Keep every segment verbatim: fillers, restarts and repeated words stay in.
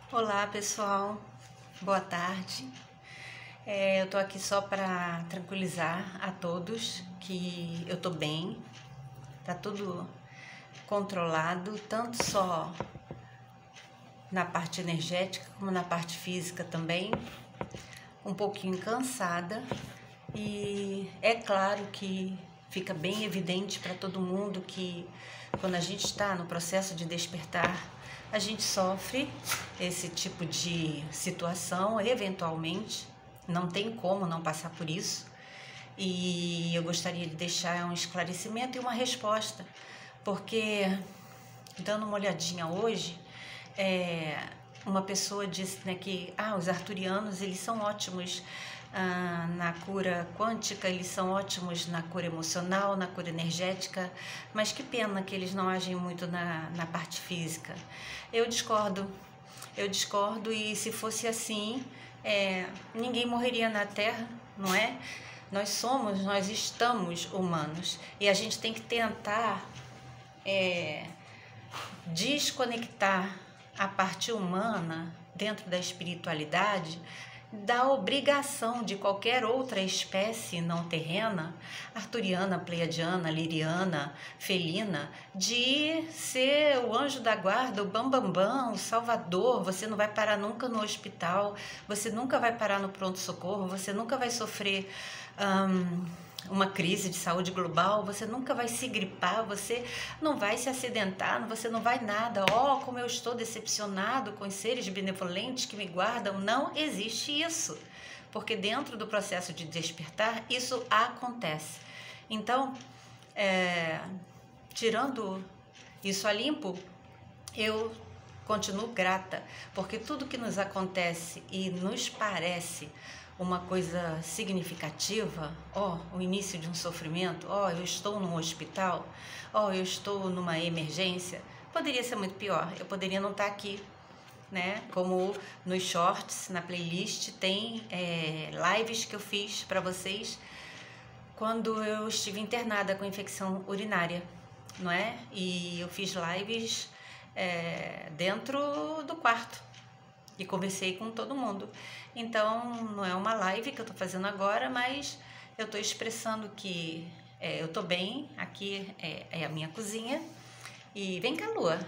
Olá pessoal, boa tarde. É, eu tô aqui só para tranquilizar a todos que eu tô bem, tá tudo controlado, tanto só na parte energética como na parte física também, um pouquinho cansada e é claro que fica bem evidente para todo mundo que quando a gente está no processo de despertar, a gente sofre esse tipo de situação, eventualmente, não tem como não passar por isso. E eu gostaria de deixar um esclarecimento e uma resposta, porque dando uma olhadinha hoje, é, uma pessoa disse, né, que ah, os arturianos eles são ótimos ah, na cura quântica, eles são ótimos na cura emocional, na cura energética, mas que pena que eles não agem muito na, na parte física. Eu discordo, eu discordo e se fosse assim, é, ninguém morreria na Terra, não é? Nós somos, nós estamos humanos e a gente tem que tentar é, desconectar a parte humana dentro da espiritualidade da obrigação de qualquer outra espécie não terrena, arturiana, pleiadiana, liriana, felina, de ser o anjo da guarda, o bambambam, bam, bam, o salvador. Você não vai parar nunca no hospital, você nunca vai parar no pronto-socorro, você nunca vai sofrer hum, uma crise de saúde global, você nunca vai se gripar, você não vai se acidentar, você não vai nada. Oh, como eu estou decepcionado com os seres benevolentes que me guardam. Não existe isso, porque dentro do processo de despertar, isso acontece. Então, é, tirando isso a limpo, eu continuo grata, porque tudo que nos acontece e nos parece uma coisa significativa, ó, oh, o início de um sofrimento, ó, oh, eu estou num hospital, ó, oh, eu estou numa emergência, poderia ser muito pior, eu poderia não estar aqui, né? Como nos shorts, na playlist, tem é, lives que eu fiz para vocês quando eu estive internada com infecção urinária, não é? E eu fiz lives é, dentro do quarto e conversei com todo mundo. Então, não é uma live que eu tô fazendo agora, mas eu tô expressando que é, eu tô bem, aqui é, é a minha cozinha, e vem cá, Lua,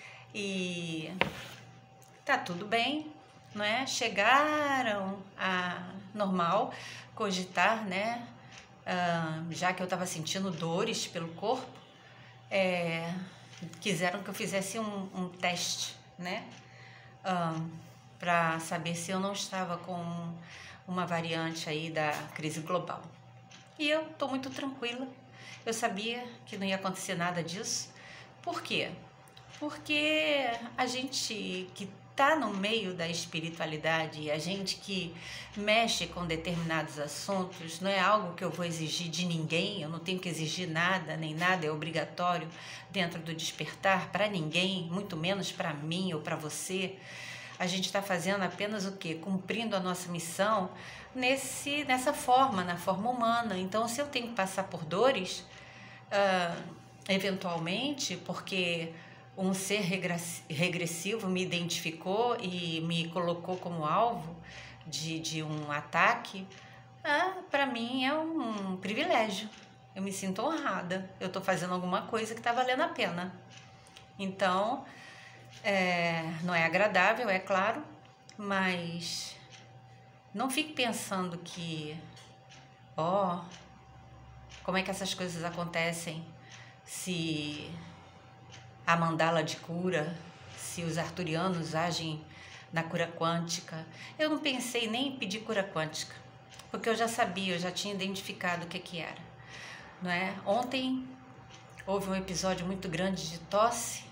e tá tudo bem, não é? Chegaram a normal cogitar, né? Ah, já que eu tava sentindo dores pelo corpo, é, quiseram que eu fizesse um, um teste, né? Ah, para saber se eu não estava com uma variante aí da crise global. E eu estou muito tranquila. Eu sabia que não ia acontecer nada disso. Por quê? Porque a gente que está no meio da espiritualidade, a gente que mexe com determinados assuntos, não é algo que eu vou exigir de ninguém, eu não tenho que exigir nada, nem nada é obrigatório dentro do despertar para ninguém, muito menos para mim ou para você. A gente está fazendo apenas o quê? Cumprindo a nossa missão nesse, nessa forma, na forma humana. Então, se eu tenho que passar por dores, uh, eventualmente, porque um ser regressivo me identificou e me colocou como alvo de, de um ataque, ah, para mim é um privilégio. Eu me sinto honrada. Eu estou fazendo alguma coisa que está valendo a pena. Então, É, não é agradável, é claro, mas não fique pensando que, ó, oh, como é que essas coisas acontecem se a mandala de cura, se os arturianos agem na cura quântica. Eu não pensei nem em pedir cura quântica, porque eu já sabia, eu já tinha identificado o que que era, não é? Ontem houve um episódio muito grande de tosse,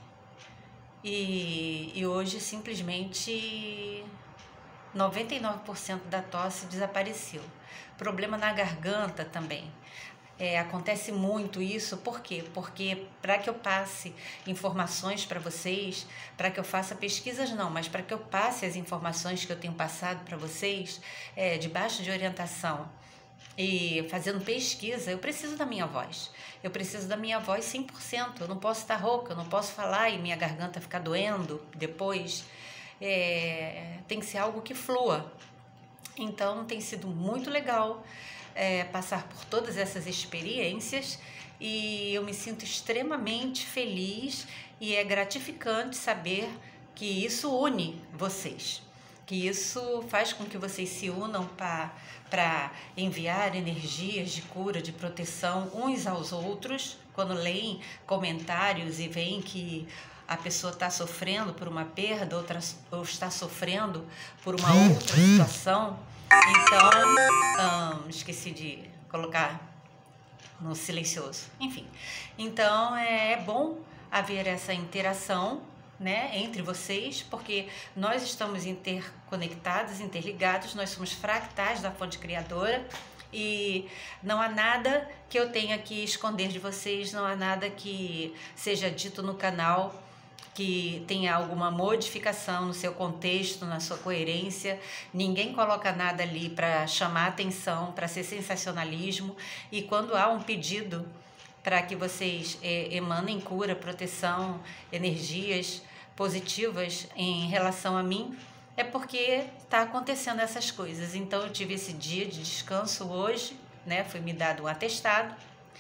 E, e hoje simplesmente noventa e nove por cento da tosse desapareceu. Problema na garganta também. É, acontece muito isso, por quê? Porque para que eu passe informações para vocês, para que eu faça pesquisas não, mas para que eu passe as informações que eu tenho passado para vocês, é, debaixo de orientação e fazendo pesquisa, eu preciso da minha voz. Eu preciso da minha voz cem por cento. Eu não posso estar rouca, eu não posso falar e minha garganta ficar doendo depois. é, tem que ser algo que flua. Então tem sido muito legal é, passar por todas essas experiências e eu me sinto extremamente feliz e é gratificante saber que isso une vocês, que isso faz com que vocês se unam para enviar energias de cura, de proteção uns aos outros. Quando leem comentários e veem que a pessoa está sofrendo por uma perda, outra, ou está sofrendo por uma outra situação, então, hum, esqueci de colocar no silencioso, enfim. Então, é, é bom haver essa interação, né, entre vocês, porque nós estamos interconectados, interligados, nós somos fractais da fonte criadora e não há nada que eu tenha que esconder de vocês, não há nada que seja dito no canal que tenha alguma modificação no seu contexto, na sua coerência. Ninguém coloca nada ali para chamar atenção, para ser sensacionalismo, e quando há um pedido para que vocês é, emanem cura, proteção, energias positivas em relação a mim, é porque está acontecendo essas coisas. Então eu tive esse dia de descanso hoje, né? Foi me dado um atestado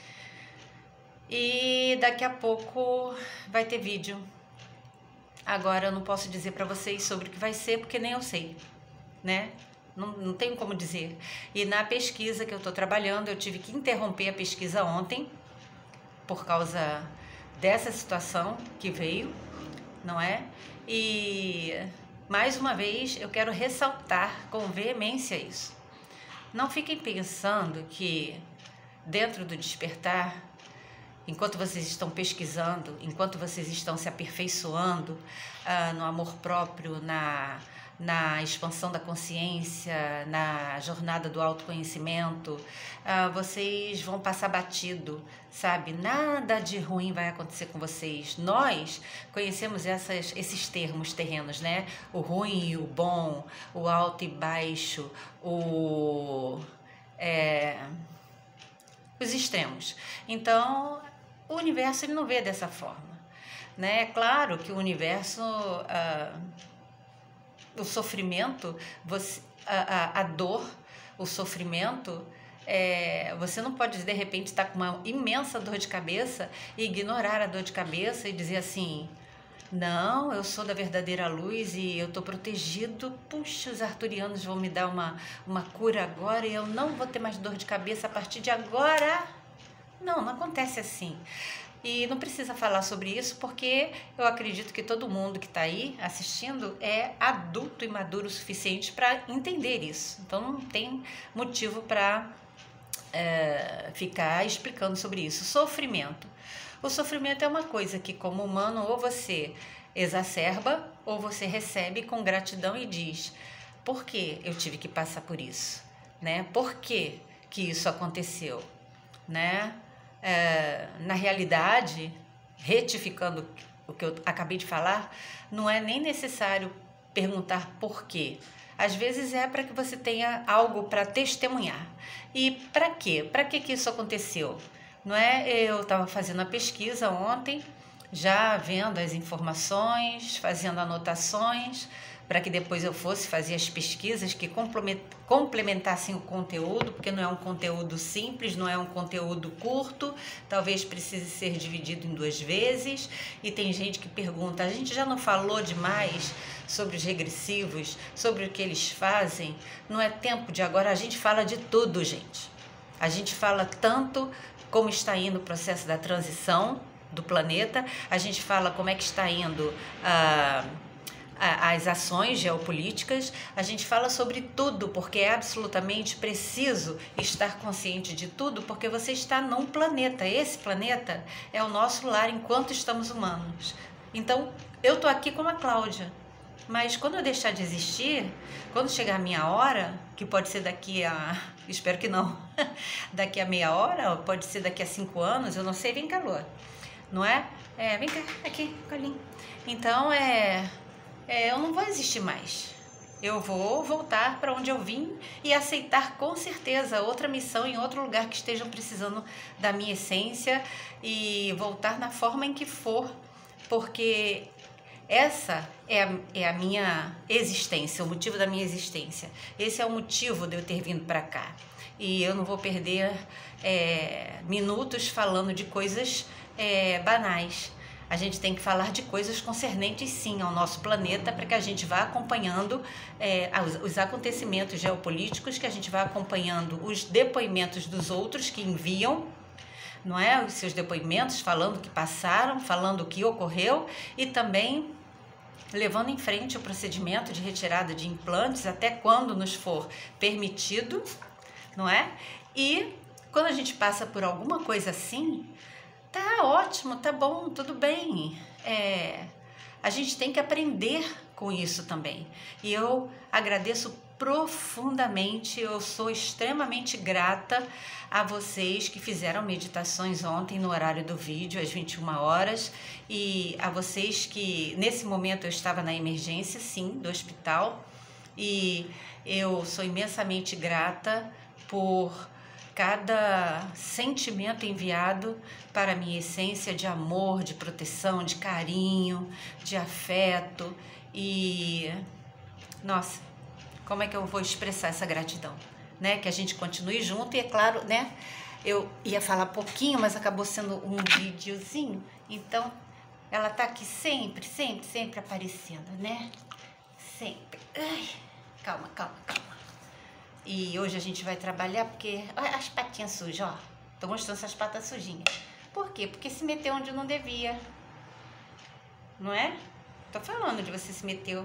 e daqui a pouco vai ter vídeo. Agora eu não posso dizer para vocês sobre o que vai ser, porque nem eu sei, né? Não, não tenho como dizer. E na pesquisa que eu estou trabalhando, eu tive que interromper a pesquisa ontem, por causa dessa situação que veio, não é? E, mais uma vez, eu quero ressaltar com veemência isso. Não fiquem pensando que dentro do despertar, enquanto vocês estão pesquisando, enquanto vocês estão se aperfeiçoando ah, no amor próprio, na, na expansão da consciência, na jornada do autoconhecimento, ah, vocês vão passar batido, sabe? Nada de ruim vai acontecer com vocês. Nós conhecemos essas, esses termos terrenos, né? O ruim e o bom, o alto e baixo, o, é, os extremos. Então, o universo ele não vê dessa forma, né? É claro que o universo, ah, o sofrimento, você, a, a, a dor, o sofrimento, é, você não pode de repente estar com uma imensa dor de cabeça e ignorar a dor de cabeça e dizer assim: não, eu sou da verdadeira luz e eu estou protegido, puxa, os arturianos vão me dar uma, uma cura agora e eu não vou ter mais dor de cabeça a partir de agora. Não, não acontece assim. E não precisa falar sobre isso porque eu acredito que todo mundo que está aí assistindo é adulto e maduro o suficiente para entender isso. Então não tem motivo para é, ficar explicando sobre isso. Sofrimento. O sofrimento é uma coisa que, como humano, ou você exacerba ou você recebe com gratidão e diz: por que eu tive que passar por isso? Né? Por que que isso aconteceu? Né? É, na realidade, retificando o que eu acabei de falar, não é nem necessário perguntar por quê. Às vezes é para que você tenha algo para testemunhar. E para quê? Para que que isso aconteceu? Não é? Eu estava fazendo a pesquisa ontem, já vendo as informações, fazendo anotações, para que depois eu fosse fazer as pesquisas que complementassem o conteúdo, porque não é um conteúdo simples, não é um conteúdo curto, talvez precise ser dividido em duas vezes. E tem gente que pergunta: a gente já não falou demais sobre os regressivos, sobre o que eles fazem? Não é tempo de agora? A gente fala de tudo, gente. A gente fala tanto como está indo o processo da transição do planeta, a gente fala como é que está indo a... as ações geopolíticas, a gente fala sobre tudo, porque é absolutamente preciso estar consciente de tudo, porque você está num planeta, esse planeta é o nosso lar enquanto estamos humanos. Então, eu estou aqui como a Cláudia, mas quando eu deixar de existir, quando chegar a minha hora, que pode ser daqui a, espero que não, daqui a meia hora, pode ser daqui a cinco anos, eu não sei, vem cá, Lua, não é? É, vem cá, aqui, colinho. Então, é... É, eu não vou existir mais. Eu vou voltar para onde eu vim e aceitar com certeza outra missão em outro lugar que estejam precisando da minha essência e voltar na forma em que for, porque Essa é a, é a minha existência, o motivo da minha existência. Esse é o motivo de eu ter vindo para cá. E eu não vou perder é, minutos falando de coisas é, banais. A gente tem que falar de coisas concernentes, sim, ao nosso planeta, para que a gente vá acompanhando é, os, os acontecimentos geopolíticos, que a gente vá acompanhando os depoimentos dos outros que enviam, não é? Os seus depoimentos, falando o que passaram, falando o que ocorreu e também levando em frente o procedimento de retirada de implantes até quando nos for permitido, não é? E quando a gente passa por alguma coisa assim, tá ótimo, tá bom, tudo bem. É, a gente tem que aprender com isso também. E eu agradeço profundamente, eu sou extremamente grata a vocês que fizeram meditações ontem no horário do vídeo, às vinte e uma horas, e a vocês que, nesse momento eu estava na emergência, sim, do hospital, e eu sou imensamente grata por cada sentimento enviado para a minha essência de amor, de proteção, de carinho, de afeto e, nossa, como é que eu vou expressar essa gratidão, né? Que a gente continue junto e é claro, né? Eu ia falar pouquinho, mas acabou sendo um videozinho, então ela tá aqui sempre, sempre, sempre aparecendo, né? Sempre. Ai, calma, calma, calma. E hoje a gente vai trabalhar porque... Olha as patinhas sujas, ó. Tô mostrando essas patas sujinhas. Por quê? Porque se meteu onde não devia. Não é? Tô falando de você se meteu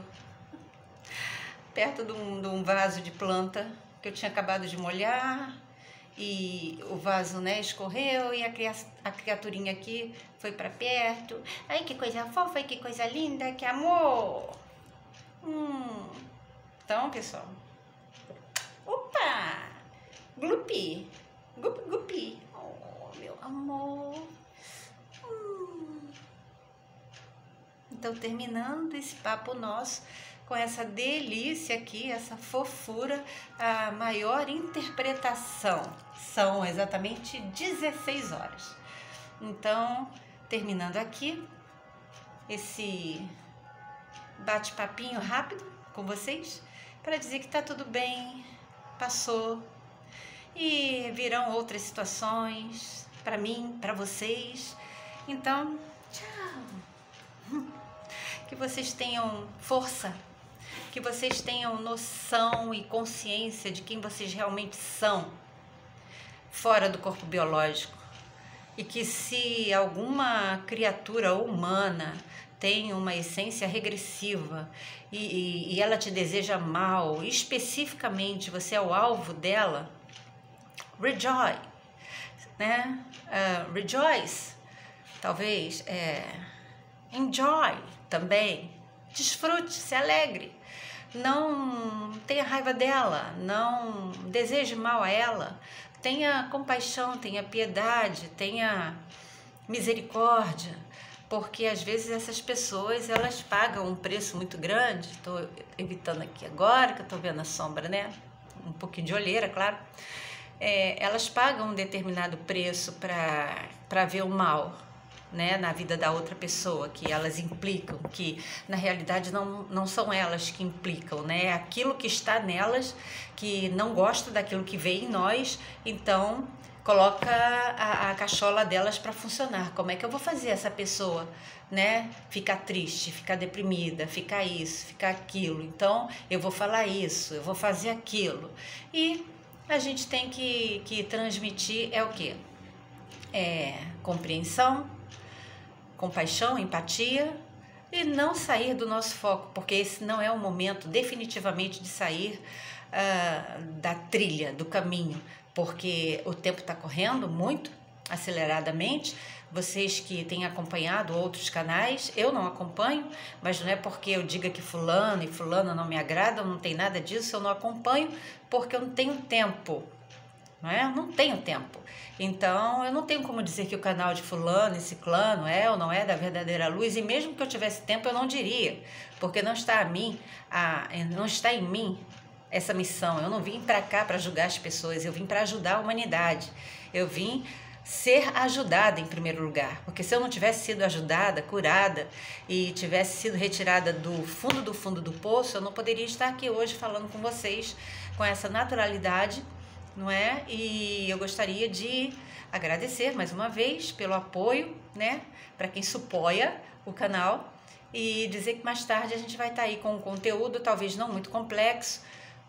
perto de um, de um vaso de planta que eu tinha acabado de molhar. E o vaso, né, escorreu e a, cria, a criaturinha aqui foi pra perto. Ai, que coisa fofa, ai, que coisa linda, que amor. Hum. Então, pessoal... Opa! Glupi! Gupi, gupi! Oh, meu amor! Hum. Então, terminando esse papo nosso com essa delícia aqui, essa fofura, a maior interpretação. São exatamente dezesseis horas. Então, terminando aqui esse bate-papinho rápido com vocês, para dizer que tá tudo bem, passou e virão outras situações para mim, para vocês. Então, tchau. Que vocês tenham força, que vocês tenham noção e consciência de quem vocês realmente são fora do corpo biológico. E que se alguma criatura humana tem uma essência regressiva e, e, e ela te deseja mal, especificamente você é o alvo dela, rejoice, né? Uh, rejoice, talvez, é, enjoy também, desfrute, se alegre, não tenha raiva dela, não deseje mal a ela, tenha compaixão, tenha piedade, tenha misericórdia, porque às vezes essas pessoas, elas pagam um preço muito grande. Estou evitando aqui agora, que eu estou vendo a sombra, né? Um pouquinho de olheira, claro. É, elas pagam um determinado preço para para ver o mal, né, na vida da outra pessoa, que elas implicam, que na realidade não, não são elas que implicam, né? É aquilo que está nelas, que não gosta daquilo que vê em nós, então... coloca a, a cachola delas para funcionar. Como é que eu vou fazer essa pessoa, né, ficar triste, ficar deprimida, ficar isso, ficar aquilo? Então, eu vou falar isso, eu vou fazer aquilo. E a gente tem que, que transmitir é o quê? É compreensão, compaixão, empatia e não sair do nosso foco, porque esse não é o momento definitivamente de sair uh, da trilha, do caminho, porque o tempo está correndo muito aceleradamente. Vocês que têm acompanhado outros canais, eu não acompanho, mas não é porque eu diga que fulano e fulano não me agradam, não tem nada disso, eu não acompanho porque eu não tenho tempo, não é? Eu não tenho tempo. Então, eu não tenho como dizer que o canal de fulano e ciclano é ou não é da verdadeira luz, e mesmo que eu tivesse tempo, eu não diria, porque não está a mim, a, não está em mim essa missão. Eu não vim para cá para julgar as pessoas, eu vim para ajudar a humanidade. Eu vim ser ajudada em primeiro lugar, porque se eu não tivesse sido ajudada, curada e tivesse sido retirada do fundo do fundo do poço, eu não poderia estar aqui hoje falando com vocês com essa naturalidade, não é? E eu gostaria de agradecer mais uma vez pelo apoio, né, para quem supoia o canal, e dizer que mais tarde a gente vai estar aí com um conteúdo talvez não muito complexo,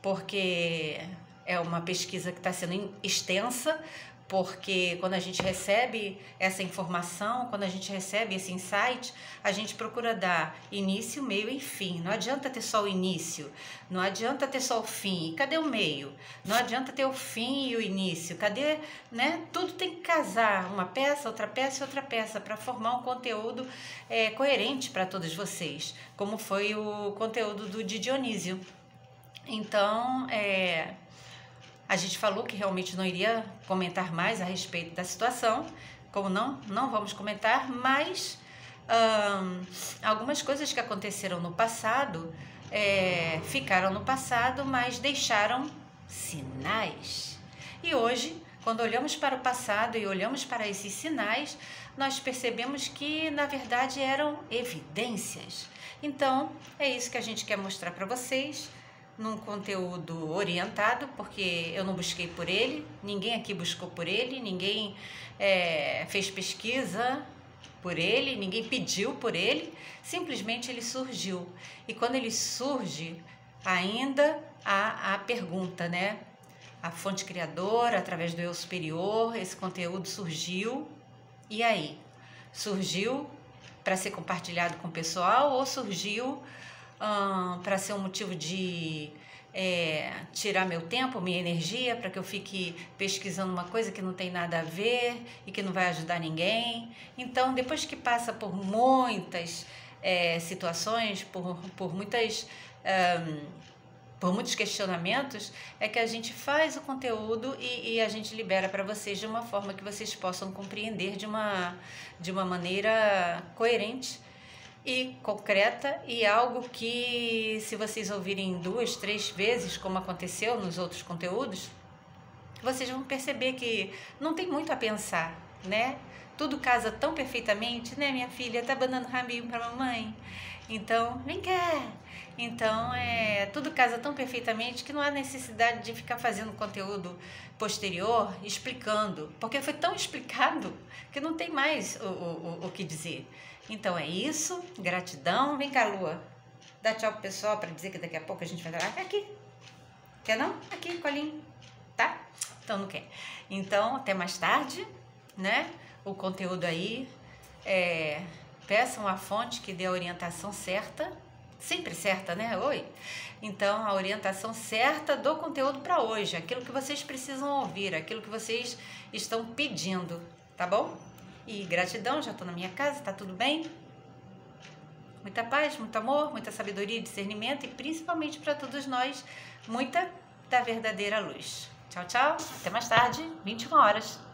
porque é uma pesquisa que está sendo extensa, porque quando a gente recebe essa informação, quando a gente recebe esse insight, a gente procura dar início, meio e fim. Não adianta ter só o início, não adianta ter só o fim. E cadê o meio? Não adianta ter o fim e o início. Cadê, né? Tudo tem que casar, uma peça, outra peça e outra peça, para formar um conteúdo é, coerente para todos vocês, como foi o conteúdo do de Dionísio. Então, é... a gente falou que realmente não iria comentar mais a respeito da situação, como não, não vamos comentar, mas hum, algumas coisas que aconteceram no passado é, ficaram no passado, mas deixaram sinais. E hoje, quando olhamos para o passado e olhamos para esses sinais, nós percebemos que, na verdade, eram evidências. Então, é isso que a gente quer mostrar para vocês, num conteúdo orientado, porque eu não busquei por ele, ninguém aqui buscou por ele, ninguém é, fez pesquisa por ele, ninguém pediu por ele, simplesmente ele surgiu. E quando ele surge, ainda há a pergunta, né? A fonte criadora, através do eu superior, esse conteúdo surgiu, e aí? Surgiu para ser compartilhado com o pessoal ou surgiu Hum, para ser um motivo de é, tirar meu tempo, minha energia, para que eu fique pesquisando uma coisa que não tem nada a ver e que não vai ajudar ninguém? Então, depois que passa por muitas é, situações, por, por, muitas, um, por muitos questionamentos, é que a gente faz o conteúdo e, e a gente libera para vocês de uma forma que vocês possam compreender de uma, de uma maneira coerente e concreta, e algo que, se vocês ouvirem duas, três vezes, como aconteceu nos outros conteúdos, vocês vão perceber que não tem muito a pensar, né? Tudo casa tão perfeitamente, né, minha filha? Tá dando rabinho pra mamãe? Então, vem cá! Então, é, tudo casa tão perfeitamente que não há necessidade de ficar fazendo conteúdo posterior, explicando, porque foi tão explicado que não tem mais o, o, o, o que dizer. Então, é isso, gratidão. Vem cá, Lua, dá tchau pro pessoal para dizer que daqui a pouco a gente vai gravar. Aqui, quer não? Aqui, colinho, tá? Então, não quer. Então, até mais tarde, né? O conteúdo aí, é, peçam a fonte que dê a orientação certa, sempre certa, né? Oi! Então, a orientação certa do conteúdo para hoje, aquilo que vocês precisam ouvir, aquilo que vocês estão pedindo, tá bom? E gratidão, já estou na minha casa, tá tudo bem? Muita paz, muito amor, muita sabedoria e discernimento, e principalmente para todos nós, muita da verdadeira luz. Tchau, tchau, até mais tarde, vinte e uma horas.